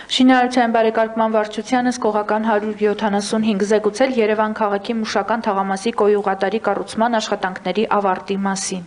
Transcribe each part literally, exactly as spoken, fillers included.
Շինարարության բարեկարգման վարչությանը սկողական հարյուր յոթանասունհինգ զեկուցել Երևան քաղաքի Մուշական թաղամասի կոյուղատարի կառուցման աշխատանքների ավարտի մասին։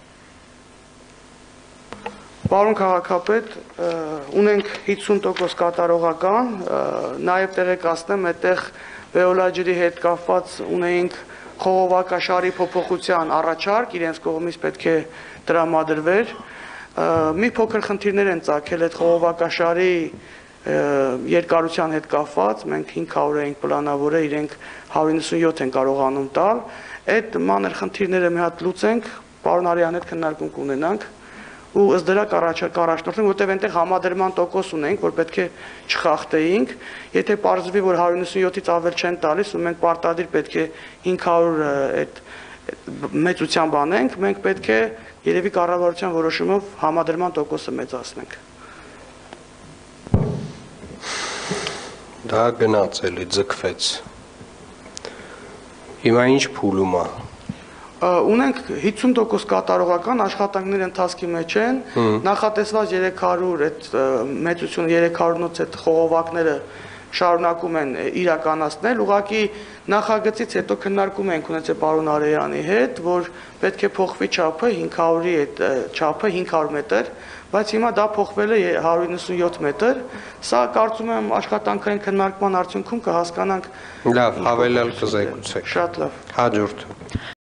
Պարոն քաղաքապետ, ունենք հիսուն տոկոս կատարողական, նաև տեղեկացնեմ, այդտեղ վեոլաջերի հետ կապված ունեինք խողովակաշարի փոփոխության առաջարկ, իրենց կողմից պետք է տրամադրվեր։ Մի փոքր խնդիրներ են ծագել այդ խողովակաշարի երկարության հետ կապված, մենք հինգ հարյուր էինք պլանավորել, իրենք հարյուր նվսանյոթ են կարողանում տալ։ Այդ մանր խնդիրները մի հատ լուծենք, պարոն Արյանի հետ քննարկում կունենանք ու ըստ դրա կառաջնորդենք, որտեղ այնտեղ համադրման տոկոս ունենք, որ պետք է չխախտեինք, եթե պարզվի, որ հարյուր նվսանյոթից ավել չեն տալիս ու մենք պարտադիր պետք է հինգ հարյուր այդ մեծությամբ անենք, մենք պետք է երևի կառավարության որոշումով համադրման տոկոսը մեծացնենք։ Դա գնաց էլի ձգվեց։ Հիմա ինչ փուլում է։ Ունենք հիսուն տոկոս կատարողական աշխատանքների ընթացքի մեջ են, նախատեսված երեք հարյուր այդ մեծությունը երեք հարյուրից այդ խողովակները շարունակում են իրականացնել, ուղղակի նախագծից հետո քննարկում ենք ունեցել պարոն Արեյանի հետ, որ պետք է փոխվի չափը հինգ հարյուրի այդ չափը հինգ հարյուր մետր, բայց հիմա դա փոխվել է հարյուր նվսանյոթ մետր, սա կարծում եմ աշխատանքային քննարկման արդյունքում կհասկանանք։ Լավ, հավելյալ կզեկուցեք։ Շատ լավ։ Հաջորդ։